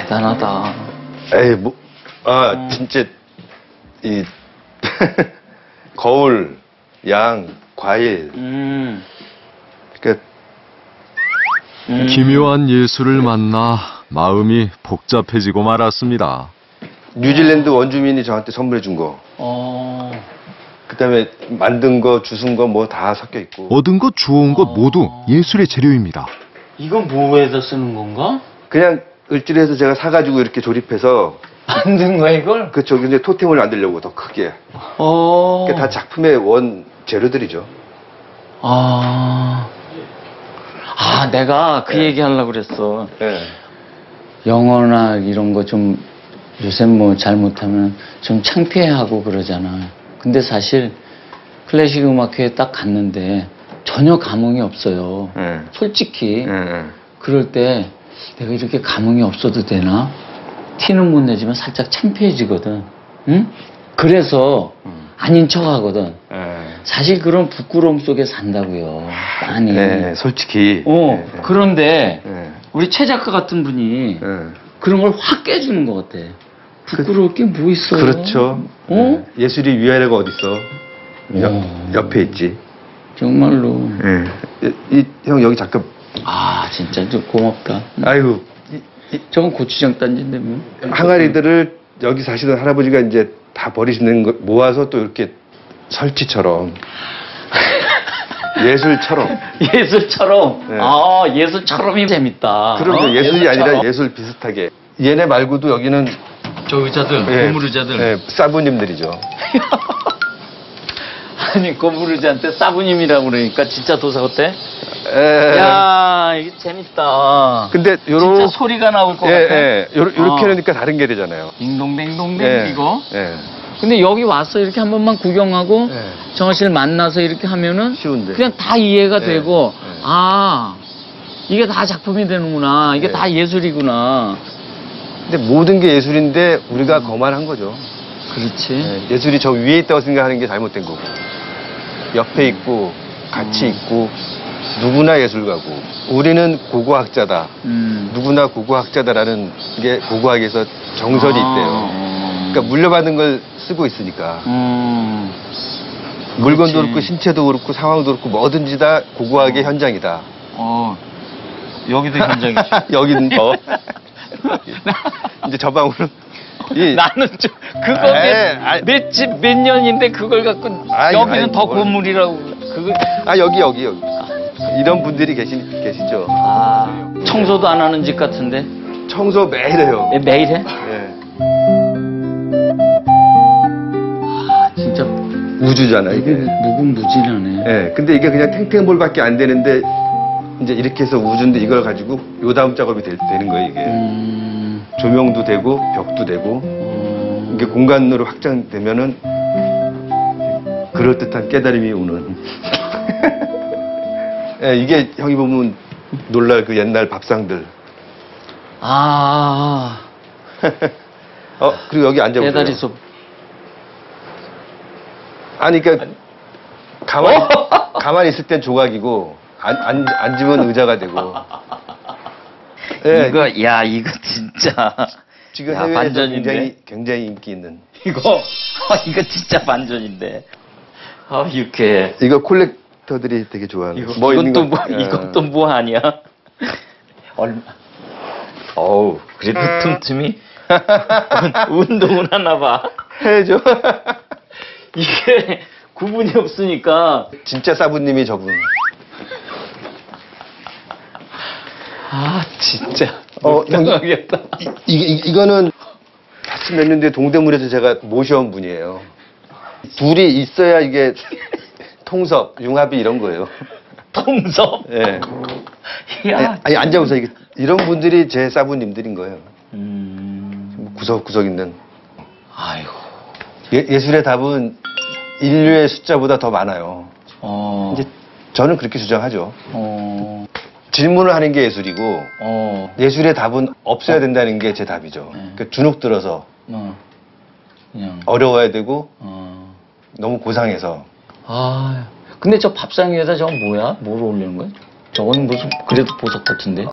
대단하다. 에이, 뭐, 진짜, 이, 거울, 양, 과일. 그러니까, 기묘한 예술을 만나 마음이 복잡해지고 말았습니다. 뉴질랜드 원주민이 저한테 선물해 준 거. 그 다음에 만든 거, 주순 거 뭐 다 섞여 있고. 얻은 것, 주워온 것 모두 예술의 재료입니다. 이건 뭐에다 쓰는 건가? 그냥 을지로에서 제가 사가지고 이렇게 조립해서. 만든 거야, 이걸? 그쵸. 근데 토템을 만들려고 더 크게. 그게 다 작품의 원 재료들이죠. 내가 그 얘기 하려고 그랬어. 네. 영어나 이런 거 좀 요새 뭐 잘못하면 좀 창피해하고 그러잖아. 근데 사실 클래식 음악회에 딱 갔는데 전혀 감흥이 없어요. 솔직히. 그럴 때 내가 이렇게 감흥이 없어도 되나? 티는 못 내지만 살짝 창피해지거든. 응? 그래서 아닌 척 하거든. 사실 그런 부끄러움 속에 산다고요. 많이. 네, 솔직히. 그런데 우리 최 작가 같은 분이 그런 걸 확 깨주는 것 같아. 부끄러울 게 뭐 있어? 그렇죠. 예술이 위아래가 어딨어? 옆에 있지. 정말로. 형 여기 잠깐. 진짜 좀 고맙다. 아이고. 저건 고추장 단지인데 뭐. 항아리들을 여기 사시던 할아버지가 이제 다 버리시는 거 모아서 또 이렇게 설치처럼. 예술처럼. 예술처럼. 네. 예술처럼이 재밌다. 그럼 예술이 아니라 예술 비슷하게. 얘네 말고도 여기는 저 의자들, 고물 의자들. 네, 사부님들이죠. 아니, 고물 의자한테 사부님이라고 그러니까 진짜 도사 어때? 야, 이게 재밌다. 근데 진짜 소리가 나올 것 같아. 요렇게 하니까 다른 게 되잖아요. 딩동댕동댕 이거. 근데 여기 와서 이렇게 한 번만 구경하고 정화 씨를 만나서 이렇게 하면은 쉬운데. 그냥 다 이해가 되고 이게 다 작품이 되는구나. 이게 다 예술이구나. 근데 모든 게 예술인데 우리가 거만한 거죠. 그렇지. 예술이 저 위에 있다고 생각하는 게 잘못된 거고. 옆에 있고 같이 있고 누구나 예술가고 우리는 고고학자다. 누구나 고고학자다라는 게 고고학에서 정설이 있대요. 그러니까 물려받은 걸 쓰고 있으니까. 물건도 그렇고 신체도 그렇고 상황도 그렇고 뭐든지 다 고고학의 현장이다. 여기도 현장이지. 여기는 더. 이제 저 방으로. 나는 좀 그거 몇 년인데 그걸 갖고 여기는 더 고물이라고. 그거 여기. 이런 분들이 계시죠. 청소도 안 하는 집 같은데. 청소 매일 해요. 매일 해? 네. 진짜 우주잖아 이게. 무궁무진하네. 네. 근데 이게 그냥 탱탱볼밖에 안 되는데 이제 이렇게 해서 우주인데 이걸 가지고 요 다음 작업이 되는 거예요 이게. 조명도 되고 벽도 되고 이게 공간으로 확장되면은 그럴듯한 깨달음이 오는. 네, 이게 형이 보면 놀랄 그 옛날 밥상들. 그리고 여기 앉아보세요. 대다리솥. 그러니까 가만히 있을 땐 조각이고 앉으면 의자가 되고. 네, 이거 진짜. 지금 해외에서 굉장히 인기 있는. 이거 진짜 반전인데. 유쾌해. 이거 콜렉터들이 되게 좋아하는. 이것도 뭐 아니야? 얼마? 그래도 틈틈이 운동을 하나 봐. 해야죠. 이게 구분이 없으니까. 진짜 사부님이 저분. 진짜. 형, 이거는 80몇 년대 동대문에서 제가 모셔온 분이에요. 둘이 있어야 이게 통섭, 융합이 이런 거예요. 통섭? 네. 아니, 앉아보세요. 이런 분들이 제 사부님들인 거예요. 구석구석 있는. 아이고. 예술의 답은 인류의 숫자보다 더 많아요. 이제 저는 그렇게 주장하죠. 질문을 하는 게 예술이고 예술의 답은 없어야 된다는 게 제 답이죠. 그러니까 주눅 들어서 그냥 어려워야 되고 너무 고상해서. 근데 저 밥상 위에다 저건 뭐야? 뭘 올리는 거야? 저건 무슨 그래도 보석 같은데?